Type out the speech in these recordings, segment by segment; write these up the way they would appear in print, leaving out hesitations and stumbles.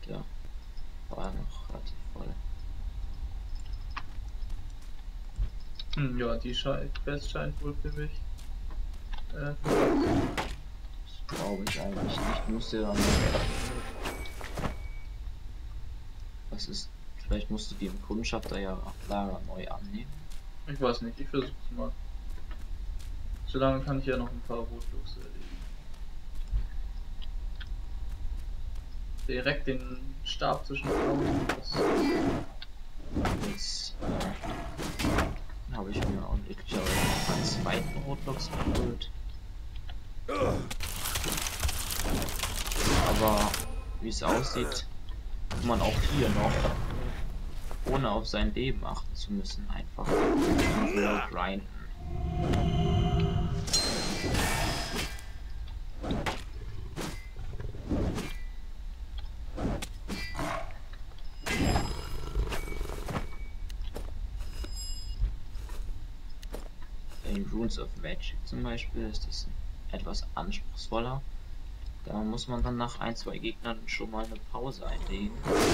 Der war noch relativ voll. Ja, die Quest scheint wohl für mich. Das glaube ich eigentlich nicht. Musste dann. Was ist. Vielleicht musst du die im Kundschafter ja Lager neu annehmen. Ich weiß nicht, ich versuch's mal. Solange kann ich ja noch ein paar Rotluchse erledigen. Direkt den Stab zwischen den Augen. Jetzt habe ich mir auch glücklicherweise einen zweiten Rotluchs geholt. Aber wie es aussieht, kann man auch hier noch, ohne auf sein Leben achten zu müssen, einfach in Ruhe grinden. In Runes of Magic zum Beispiel ist das etwas anspruchsvoller. Da muss man dann nach ein, zwei Gegnern schon mal eine Pause einlegen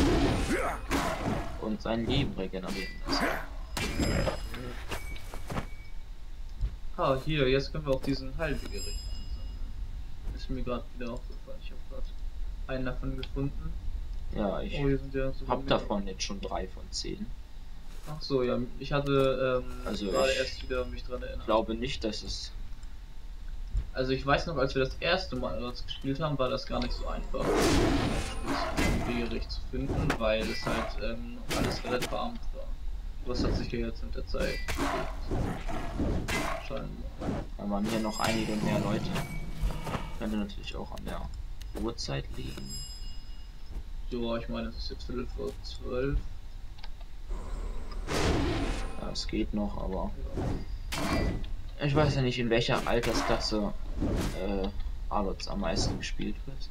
und sein Leben regenerieren lassen. Ah, hier, jetzt können wir auch diesen Heilbegericht einsammeln. Ist mir gerade wieder aufgefallen. Ich habe gerade einen davon gefunden. Ja, ich Oh, hier sind ja so habe davon jetzt schon 3 von 10. Ach so, ja, ich hatte Also gerade ich erst wieder mich dran erinnert. Ich glaube nicht, dass es. Also ich weiß noch, als wir das erste Mal das gespielt haben, war das gar nicht so einfach, Weggericht zu finden, weil es halt alles relativ verarmt war. Was hat sich hier jetzt mit der Zeit bewegt? Scheinbar. Da waren hier noch einige mehr Leute. Könnte natürlich auch an der Uhrzeit liegen. Ja, ich meine, es ist jetzt 11:12. Ja, es geht noch, aber ich weiß ja nicht, in welcher Altersklasse Alots am meisten gespielt wird.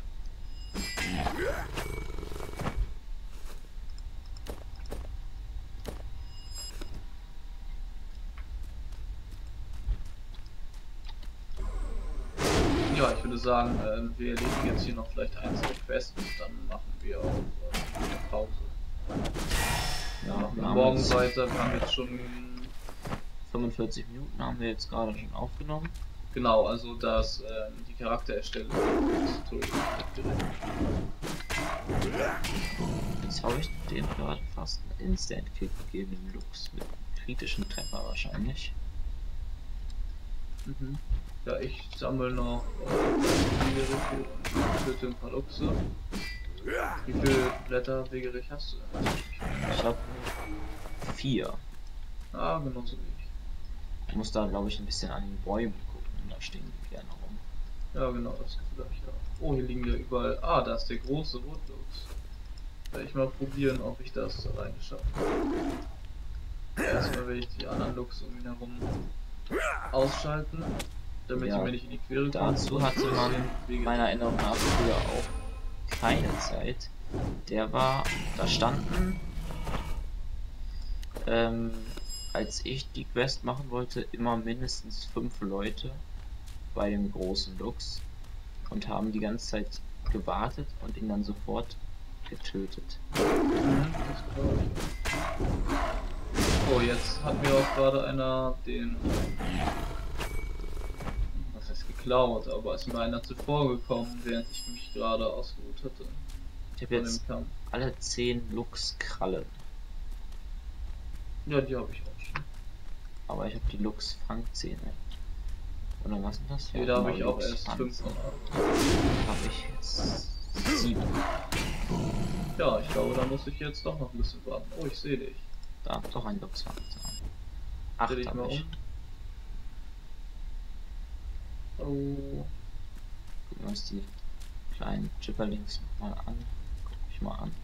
Ja, ich würde sagen, wir erledigen jetzt hier noch vielleicht einzelne Quests und dann machen wir auch eine Pause. Ja, wir haben Morgen jetzt weiter, wir haben jetzt schon 45 Minuten haben wir jetzt gerade schon aufgenommen. genau, also dass die Charaktererstellung ist Jetzt habe ich dem gerade fast einen Instant-Kick gegeben, den Lux mit einem kritischen Treffer wahrscheinlich. Mhm. Ja, ich sammle noch töte ein paar Luchse. Wie viele Blätter Wegerich hast du? Ich habe 4. Ah, genauso wie ich. Ich muss da, glaube ich, ein bisschen an den Bäumen gucken. Da stehen die gerne rum. Ja, genau, das Gefühl habe ich auch. Oh, hier liegen ja überall. Ah, da ist der große Rotluchs. Werde ich mal probieren, ob ich das alleine schaffe. Erstmal will ich die anderen Luchse um ihn herum ausschalten, damit Ja, sie mir nicht in die Quere kommen. dazu hatte man meiner Erinnerung nach früher auch keine Zeit. Da standen, als ich die Quest machen wollte, immer mindestens 5 Leute bei dem großen Luchs und haben die ganze Zeit gewartet und ihn dann sofort getötet. Das glaube ich. Oh, jetzt hat mir auch gerade einer den, was heißt geklaut, aber ist mir einer zuvor gekommen, während ich mich gerade ausgeruht hatte. Ich habe jetzt alle 10 Luchskrallen. Ja, die habe ich auch schon. Aber ich habe die Luchs-Fangzähne. Oder was ist das? Ja, da habe ich auch erst 5 von 8. Habe ich jetzt 7. Ja, ich glaube, da muss ich jetzt doch noch ein bisschen warten. Oh, ich sehe dich. Da, doch ein Luchsfangzahn. Dreh dich mal 8 habe ich. Oh. Gucken wir uns die kleinen Chipperlings mal an. Guck ich mal an.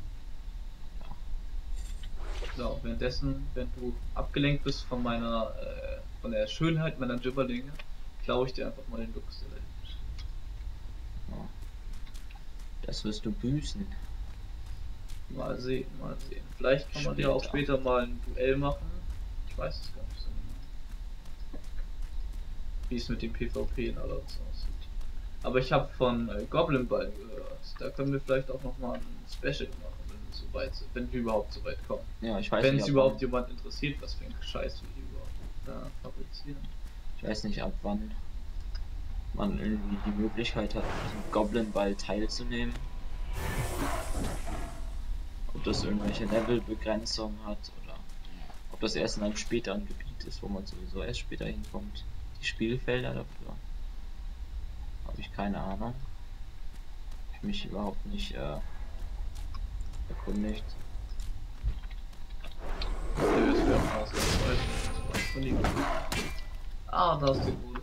So, währenddessen, wenn du abgelenkt bist von meiner, von der Schönheit meiner Jibberlinge, klaue ich dir einfach mal den Luchs. Ja. Das wirst du büßen. Mal sehen, mal sehen. Vielleicht kann man ja auch später mal ein Duell machen. Ich weiß es gar nicht so genau. Wie es mit dem PvP in aller aussieht. Aber ich habe von Goblin Ball gehört. gesagt, da können wir vielleicht auch nochmal ein Special machen, wenn wir so weit sind, wenn wir überhaupt so weit kommen. Ja, ich weiß Wenn nicht, es ab überhaupt wann, jemand interessiert, was für ein Scheiß wir hier überhaupt da fabrizieren. ich weiß nicht, ab wann man irgendwie die Möglichkeit hat, am Goblin-Ball teilzunehmen. Ob das irgendwelche Levelbegrenzungen hat oder ob das erst in einem späteren Gebiet ist, wo man sowieso erst später hinkommt. Die Spielfelder dafür habe ich keine Ahnung. Hab ich mich überhaupt nicht erkundigt. Jetzt wäre auch ausnahmsweise. Ah, da ist die gute.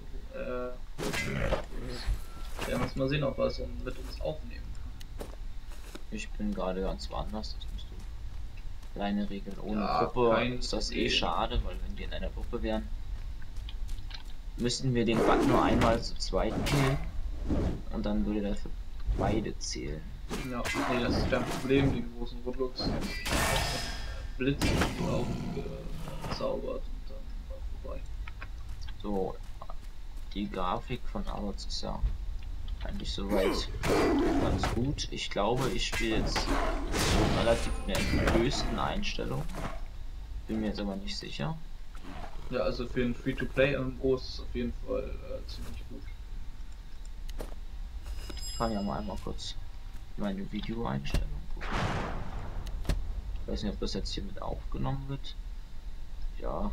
Ja, muss mal sehen, ob er es mit uns aufnehmen kann. Ich bin gerade ganz woanders, das musst du. Kleine Regeln ohne Ja, Gruppe ist das eh schade, weil wenn die in einer Gruppe wären, müssten wir den Bug nur einmal zu zweit killen und dann würde das für beide zählen. Ja, nee, das ist kein Problem, die großen Roblox haben sich einfach so einen Blitz aufgezaubert und dann war vorbei. So, die Grafik von Arbeits ist ja eigentlich soweit ganz gut. Ich glaube, ich spiele jetzt so relativ in der höchsten Einstellung. Bin mir jetzt aber nicht sicher. Ja, also für ein Free-to-Play-MMO ist es auf jeden Fall ziemlich gut. Ich kann ja mal einmal kurz meine Videoeinstellung gucken. Ich weiß nicht, ob das jetzt hier mit aufgenommen wird. Ja.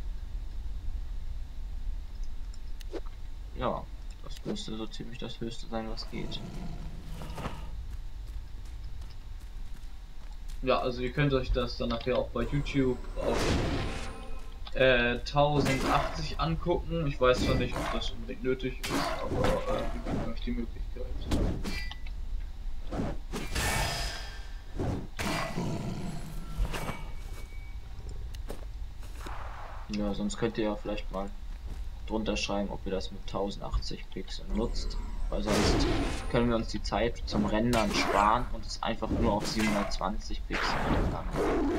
Ja, das müsste so ziemlich das Höchste sein, was geht. Ja, also ihr könnt euch das dann nachher auch bei YouTube auf 1080 angucken. Ich weiß zwar nicht, ob das unbedingt nötig ist, aber wir geben euch die Möglichkeit. Ja, sonst könnt ihr ja vielleicht mal drunter schreiben, ob ihr das mit 1080 Pixeln nutzt, weil sonst können wir uns die Zeit zum Rendern sparen und es einfach nur auf 720 Pixel rendern.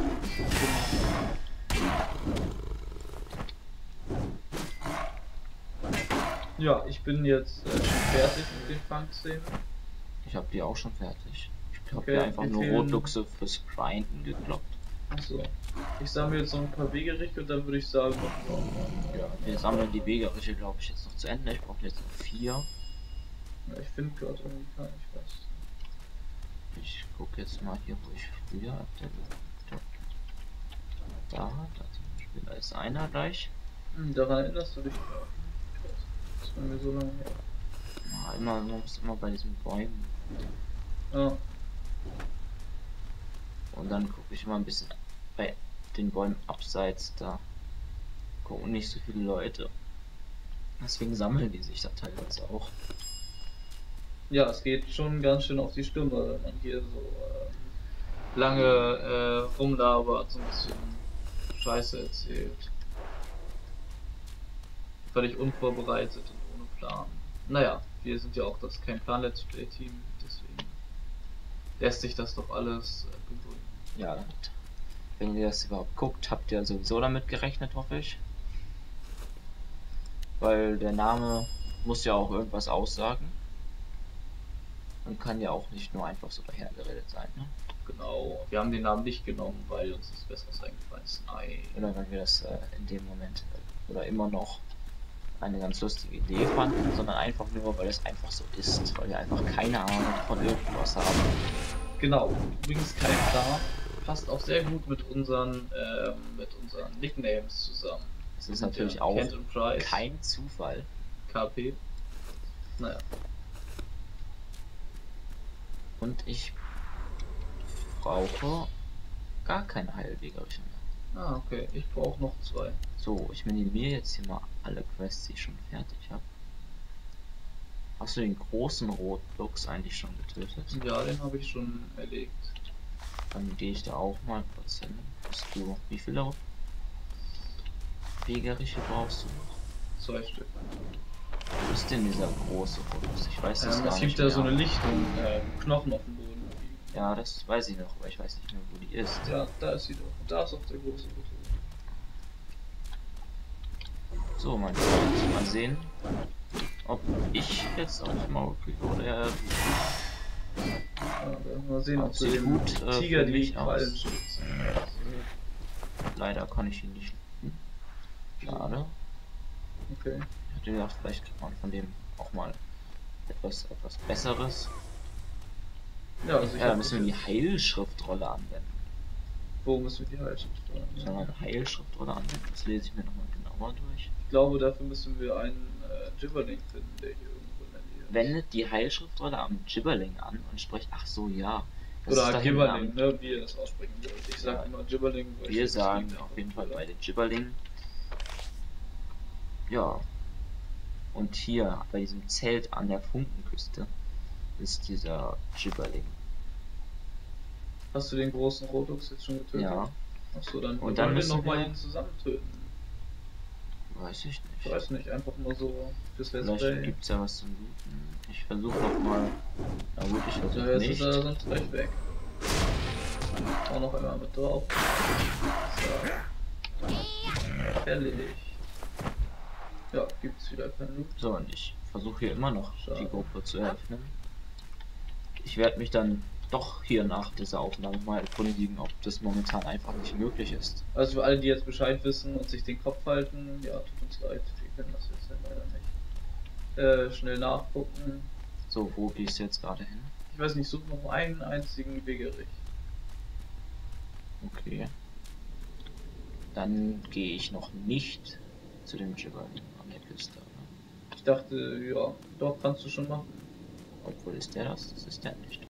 Ja, ich bin jetzt schon fertig mit den Fang-Szenen. Ich habe die auch schon fertig. Ich habe Okay, hier einfach wir nur fehlen- Rotluchse fürs Grinden gekloppt. Achso. Ich sammle jetzt noch ein paar Wegerichte und dann würde ich sagen, machen wir auch mal. Ja, wir sammeln die Wegeriche, glaube ich, jetzt noch zu Ende. Ich brauche jetzt noch 4. Ja, ich finde gerade irgendwie keinen, ich weiß. Ich gucke jetzt mal hier, wo ich früher da zum Beispiel, da ist einer gleich. Daran erinnerst du dich? Ja. Das war mir so lange her. Ja, man muss immer bei diesen Bäumen. Ja. Und dann gucke ich immer ein bisschen bei den Bäumen abseits, da gucken nicht so viele Leute. Deswegen sammeln die sich da teilweise auch. Ja, es geht schon ganz schön auf die Stimme, wenn man hier so lange rumlabert, so ein bisschen Scheiße erzählt. Völlig unvorbereitet und ohne Plan. Naja, wir sind ja auch das kein Plan-Let's Play-Team, deswegen lässt sich das doch alles gewöhnen. Ja, und wenn ihr das überhaupt guckt, habt ihr sowieso damit gerechnet, hoffe ich. Weil der Name muss ja auch irgendwas aussagen. Und kann ja auch nicht nur einfach so dahergeredet sein, ne? Genau, wir haben den Namen nicht genommen, weil uns das Besseres eingefallen ist. Nein. Oder weil wir das in dem Moment oder immer noch eine ganz lustige Idee fanden, sondern einfach nur, weil es einfach so ist, weil wir einfach keine Ahnung von irgendwas haben. Genau, übrigens kein Plan, passt auch sehr gut mit unseren Nicknames zusammen. Es ist natürlich auch Kent und Price, kein Zufall. KP. Naja. Und ich brauche gar keine Heilwegeriche mehr. Ah, okay, ich brauche noch 2. So, ich minimiere jetzt hier mal alle Quests, die ich schon fertig habe. Hast du den großen Rotluchs eigentlich schon getötet? Ja, den habe ich schon erlegt. Dann gehe ich da auch mal kurz hin. Hast du, wie viele Wegeriche brauchst du noch? 2 Stück. Wo ist denn dieser große Rotluchs? Ich weiß das gar Es nicht gibt da mehr. so eine Lichtung, Knochen auf dem Boden. Ja, das weiß ich noch, aber ich weiß nicht mehr, wo die ist. Ja, da ist sie doch. Und da ist auch der große Rote. So, mein Freund, mal sehen, ob ich jetzt aufs Maul kriege oder er. Mal sehen, ob Sieht wir dem gut, Tiger für die mich Krallen aus. schützen. Leider kann ich ihn nicht. Schade. Okay. Ich hatte gedacht, vielleicht kriegt man von dem auch mal etwas Besseres. Ja, also ich Ja, da hab müssen wir bis die jetzt- Heilschriftrolle anwenden. Wo müssen wir die Heilschrift dran? Sondern Heilschriftrolle anwenden. Das lese ich mir nochmal genauer durch. Ich glaube, dafür müssen wir einen Gibberling finden, der hier irgendwo in der Nähe ist. Wendet die Heilschriftrolle am Gibberling an und spricht. Ach so, ja. Das Oder ist da hinten Gibberling, am. ne, wie ihr das aussprechen wollt. Ich sag Ja, immer Gibberling, weil Wir das sagen klingt auf einfach jeden Fall cooler. bei den Gibberling. Ja. Und hier bei diesem Zelt an der Funkenküste ist dieser Gibberling. Hast du den großen Rotox jetzt schon getötet? Ja, Achso, dann Und dann wollen wir müssen nochmal wir- ihn zusammen töten. weiß ich Ich nicht. weiß nicht, einfach mal so fürs Let's Vielleicht Play. gibt es ja was zum Looten. Ich versuche noch mal. Na gut, ich Ja, versuche jetzt ist nicht. er sonst gleich weg. Auch noch einmal mit drauf. So. Fertig. Ja, gibt's wieder keinen Loot. So, und ich versuche hier immer noch Schade. die GoPro zu öffnen. Ich werde mich dann doch hier nach dieser Aufnahme mal erkundigen, ob das momentan einfach nicht möglich ist. Also für alle, die jetzt Bescheid wissen und sich den Kopf halten, ja, tut uns leid, wir können das jetzt leider nicht. Schnell nachgucken. So, wo gehst du jetzt gerade hin? Ich weiß nicht, such noch einen einzigen Wegerich. Okay. Dann gehe ich noch nicht zu dem Gibberling an der Küste. Oder? Ich dachte, ja, doch, kannst du schon machen. Obwohl ist der das? Das ist der nicht.